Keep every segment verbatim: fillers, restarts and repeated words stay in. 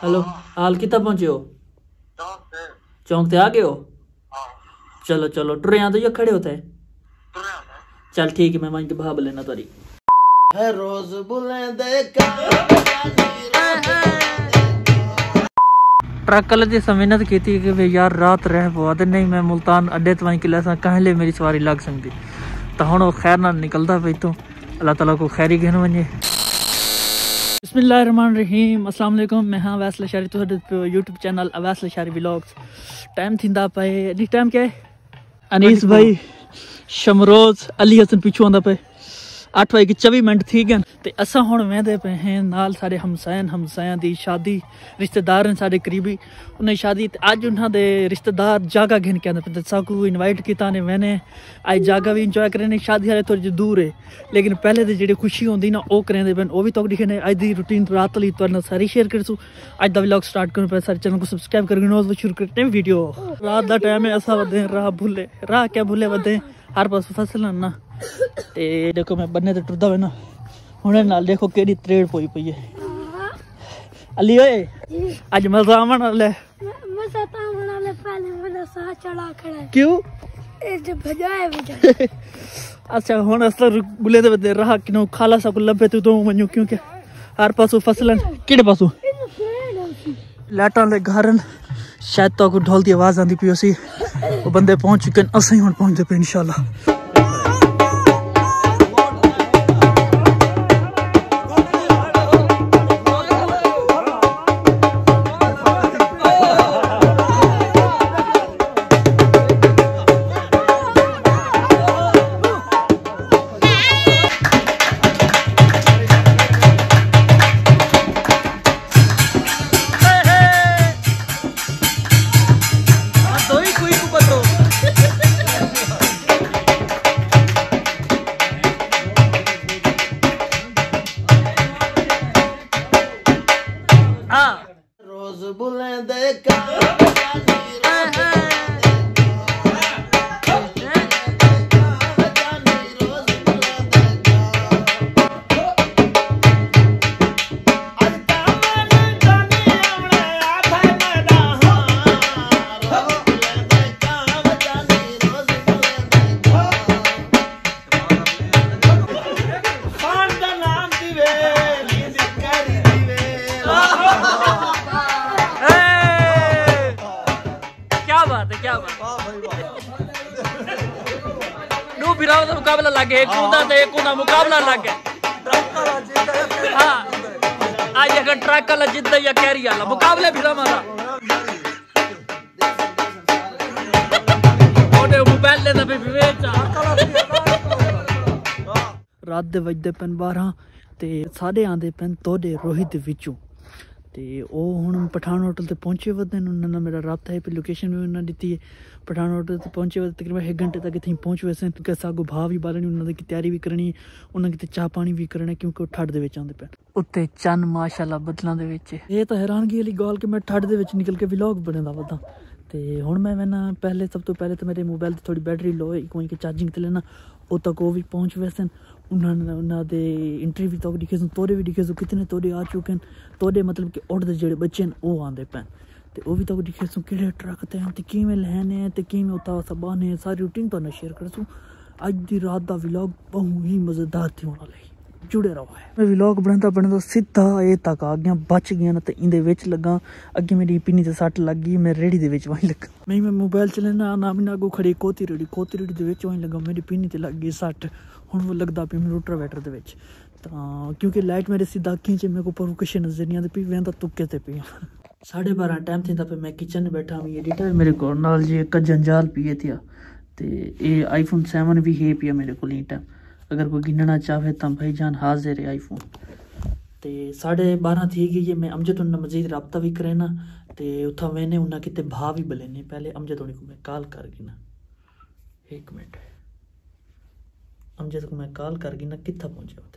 Hello, हाल कितना पहुंचे हो? चौंक ते आ गए हो? चलो चलो टुरे यहाँ तो ये खड़े होते हैं। चल ठीक है, मैं वहीं के भाव लेना तारी रोज ट्रक वाले से मेहनत की थी कि भाई यार रात रह बहुत नहीं, मैं मुल्तान अड्डे तो वहीं के लिहाजा कहले मेरी सवारी लग सकती तो हूँ वो खैर ना निकलता पई तो अल्लाह ताला को खैरी कहन वजे। बिस्मिल्लाहिर्रहमानिर्रहीम, अस्सलाम वालेकुम। मैं हाँ अवैस लशारी, तो YouTube channel Awais Lashari vlogs. Time थींदा पे अॼु टाइम क्या है? अनीस भाई, शमरोज, अली हसन पिछू आंदा पे अठ बजे चौबी मिनट थी गए तो असा हुण वेंदे पे हैं नाल सारे हमसायन हमसायां दी शादी, रिश्तेदार हैं सारे करीबी उन्हें शादी। अज उन्होंने रिश्तेदार जागा घिन के आंदे पे साकू इनवाइट किया ने मैंने अज जागा भी इंजॉय करें। शादी हाले थोड़ी जी दूर है लेकिन पहले तो जी खुशी होंगी ना वो करेंदे पे वो भी तो दिखे ने। अज की रूटीन रात वाली तो सारी शेयर करसूँ। अज का व्लॉग स्टार्ट करूँ पे सारे चैनल को सब्सक्राइब करके शुरू करते हैं वीडियो। रात का टाइम है, असा वधे राह भूले राह क्या भूले वधे हर पास फसल ना ते देखो मैं बन्ने ते टुरदा वे ना हुणे नाल देखो केड़ी त्रेड़ पोई पई है। अली ओए आज मजा आवन वाला है। मजा तो आवन वाला है, पहले मेरा साह चढ़ा खड़ा है। क्यों? ए जो भजाए भजाए अच्छा हुण असल गुले दे बदे राह किनो खाला सा को लबे तू तो वणो क्यों के हर पासों फसलन केड़े पासों लाटां दे घरन शायद तो को ढोल दी आवाज आंदी पई सी। वो बंदे पहुंच चुके हैं, असं हुण पहुंचदे पे इंशाल्लाह। रोज बुलंदे का क्या नू फिराओ तो मुकाबला लगे एक कूदा तो एक कूदा मुकाबला लगे। हाँ आज अगर ट्रक वाला जिद्द या कैरी वाला मुकाबले फिरा मारा मोबाइल लेना पे रात दे वजदे पेन बारह ते साढ़े आंदे पेन तोड़े रोहित विचू ते ओ हुण पठान होटल ते पहुंचे वदे उन्होंने मेरा रात है पे लोकेशन भी उन्होंने दी है। पठान होटल ते पहुंचे वदे तकरीबन एक घंटे तक इतनी पहुंच वैसे क्योंकि सागो भाव भी बालनी उन्होंने की तैयारी भी करनी उन्होंने किते चाह पानी भी करना क्योंकि ठंड दे विच आंदे पे उत्ते चन माशाल्लाह बदलां दे विच। ये तो हैरानगी वाली गल कि मैं ठंड दे विच निकल के व्लॉग बनांदा वदा ते हुण मैं ना पहले सब तो पहले तो मेरे मोबाइल की थोड़ी बैटरी लो है कोई के चार्जिंग ते लेना वो तक वो भी पहुंच वैसे उन्होंने उन्होंने इंटरव्यू तक दिखे तोड़े भी दिखे कितने तोड़े आ चुके हैं तोड़े मतलब कि उड़ते जेड़े बच्चे हैं वो आंदे पैन तो वो भी तक दिखे सू कि ट्रक ते हैं किमें लैने ते किमें उता सबाने सारी रूटीन तो शेयर करसूँ। अज की रात का व्लॉग बहुत ही मज़ेदार थी होने वाला जुड़े रहो है। मैं व्लॉग बनाता बनाता सीधा ये तक आ गया बच गया ना तो इंदे विच लगा अगे मेरी पिन्नी ते सट लग गई मैं रेड़ी दे विच वहीं लगा मैं मैं मोबाइल चलाना ना भी ना अगो खड़ी कोती रेड़ी कोती रेड़ी दे विच वहीं लगा मेरी पिन्नी ते लग गई सट हुण वो लगता पे मैं रोटर वैटर दे विच तो क्योंकि लाइट मेरे सीधा अखीं च मेरे को पर कुछ नजर नहीं आती पी वेंदा तुक्के ते पी साढ़े बारह टाइम थी पे मैं किचन में बैठा हुई एडिटर मेरे को नाल जी एक जंजाल पिए थिया ते ये आईफोन सेवन भी है पिया मेरे को टाइम अगर कोई गिनना चाहे तो भाई जान हाजिर है आईफोन ते साढ़े बारह थी गई है। मैं अमजद उन्हें मजीद रबता भी करे ना तो उथा मैंने उन्हें कितने भाव भी बलेने पहले अमजद उन्हें को मैं कॉल कर गई ना एक मिनट अमजद को मैं कॉल कर गई ना कितना पहुंचे होते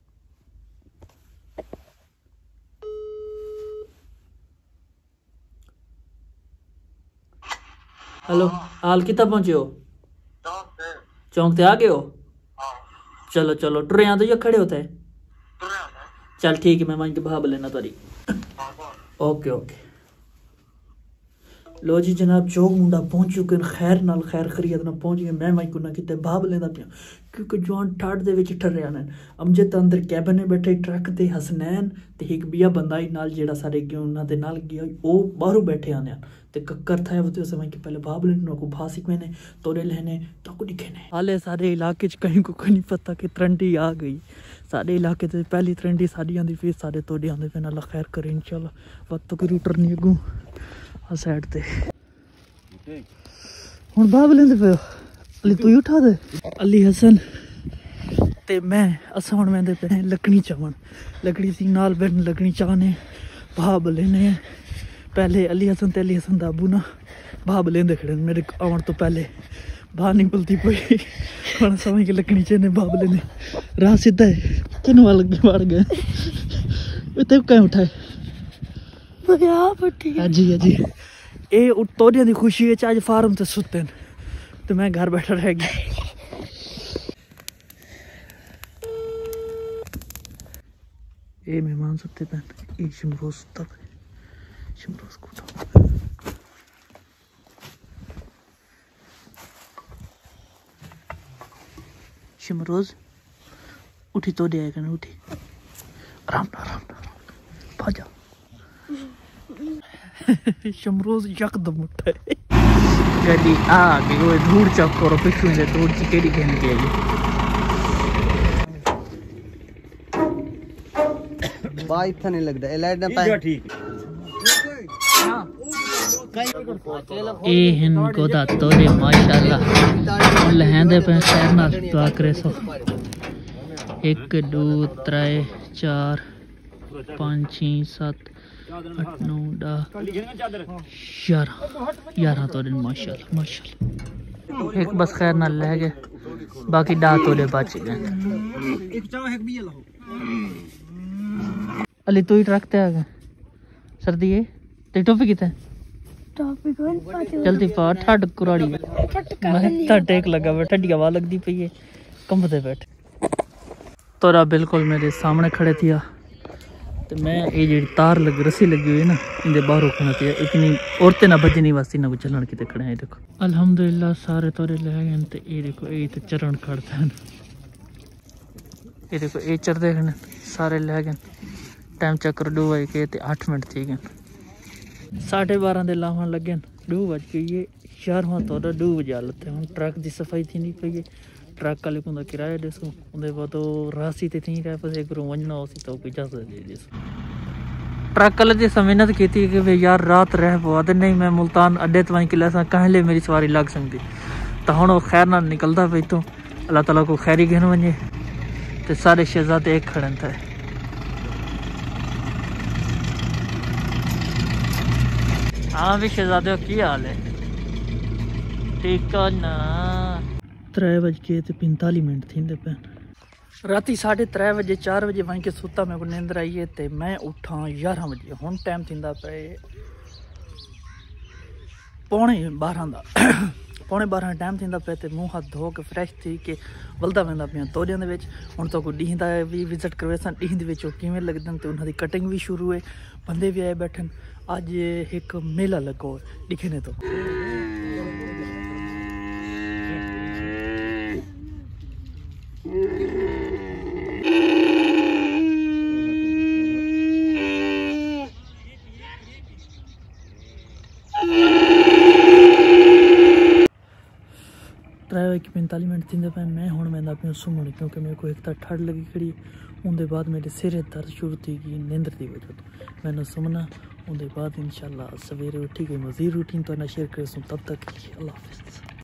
हेलो, हाल कितना पहुंचे हो? चौंक ते आ गए हो? चलो चलो टुरे यहाँ तो ये खड़े होते हैं। चल ठीक है, मैं वहीं के भाव लेना तारी ओके ओके लो जी जनाब चौक मुंडा पहुंच चुके हैं खैर नाल खैर खरीत ना पहुंच गए मैं माइक ना किते भाव लेंदा पिया क्योंकि जवान ठाट दे विच ठहरिया ने अमजद अंदर कैबिन में बैठे ट्रक ते हसनैन ते एक बिया बंदा ही नाल जेड़ा सारे गए उन्हां दे नाल गया ओ बाहरों बैठे आने ते कक्कर था वो समय के पहले भाव लेने को भासिक मैंने तोड़े लेने तो को दिखे ने हाले सारे इलाके च कहीं को नहीं पता कि ट्रंडी आ गई सारे इलाके ते पहली ट्रंडी साडी आंदी फिर सारे तोड़े आंदे फिर अल्लाह खैर करे इंशाल्लाह वक्त तो कोई रूटर नहीं अगू आ साइड ते हुन भाव लेंदे पे अली तू उठा दे अली हसन ते मैं असा हुन वेंदे पे लकड़ी चावन लकड़ी सी नाल बैठन लकड़ी चाने भाव लेने पहले अली हसन ते अली हसन दा अबू ना भाव लेंदे खड़े मेरे आवन तो पहले बाहर निकलती पई हुन समझ के लकड़ी चने भाव लेने राह सीधा है किन वाल मार गए ते कहीं उठाए हाजी हाजी ये तोड़िया की खुशी है अज फार्म से सुते तो मैं घर बैठा रह गया ये मेहमान सुते पैन ये शमरोज सुता पे शमरोज को शमरोज उठी तो दे आएगा ना उठी आराम आराम भाजा शमरोज यकदम उठा है गड्डी आ गई वो धूड़ चौक करो पिछू से धूड़ ची केड़ी कहने के लिए बाई था नहीं लगता लाइट ना पाए ठीक ए हिन गोदा तोरे माशाल्लाह लहंदे पे खैर ना दुआ करे सो एक दो त्रै चार पाँच छः सात अठ नौ दस ग्यारह ग्यारह तोड़े माशाल्लाह माशाल्लाह एक बस खैर ना ले गए बाकी डा तोड़े बच गए अली तू ही रखते आ गए सर्दी है ते टोपी कितने जल्दी पा ठंड कुराड़ी मैं टेक लगा हुआ ठंडी हवा लगती पई है कंबते बैठे तोरा बिल्कुल मेरे सामने खड़े थिया तो मैं ये जी तार लगी रस्सी लगी हुई है ना इनके बाहर रखना चाहिए इतनी औरतें ना बजनी वास्ते ना चलन कितने खड़े हैं देखो अल्हम्दुलिल्लाह सारे तोरे ले गए तो ये देखो ये तो चरण खड़ते हैं ये देखो ये चढ़ते हैं सारे ले गए टाइम चक्कर दो बज के ते अठ मिनट थी गए साढ़े बारह के लावन लगे दो बज के ये शहरों तो दो बजे हालत है हम ट्रक की सफाई थी नहीं पई ट्रक वाले को किराया ॾिसो उनके बाद रासी ते थी रहे पसे घरों वञणो होसी तो कोई इजाज़त दे ॾिसो ट्रक वाले जी मिन्नत की थी कि भाई यार रात रह पो आदि नहीं मैं मुल्तान अड्डे तो वहीं किले कहले मेरी सवारी लग सकती तो हुण वो खैर ना निकलता पे तो अल्लाह ताला को खैरी घेन वञे तो सारे शहजादे एक खड़न था हाँ भी शहजादे की हाल है ठीक ना त्रै बज के पैंताली मिनट थी पैन राती साढ़े त्रै बजे चार बजे वहीं के सुता मेरे को नींदर आई है तो मैं उठा ग्यारह बजे हुण टाइम थी पे पौने बारह का पौने बारह टाइम थी पे तो मुँह हाथ धो के फ्रैश थी के वलदा वेंदा पिया तोड़ियां दे विच हुण तो कोई ॾींहं दा भी विजिट करवे सन ॾींहं दे विच किवें लगदे ते उन्हां दी कटिंग भी शुरू है बंदे भी आए बैठन अज एक मेला लगो दिखने तो त्रै बजे पैंताली मिनट थी पे मैं हुण वेंदा पिया सुम्हण क्योंकि मेरे को एक तो ठंड लगी खड़ी उनके बाद मेरे सिरे दर्द शुरू थी गई नींदर की वजह तो मैंने सुमना उनके बाद इंशाल्लाह सवेरे उठी गई मज़ीद रूटीन तो ना शेयर कर तब तक अल्लाह हाफिज़।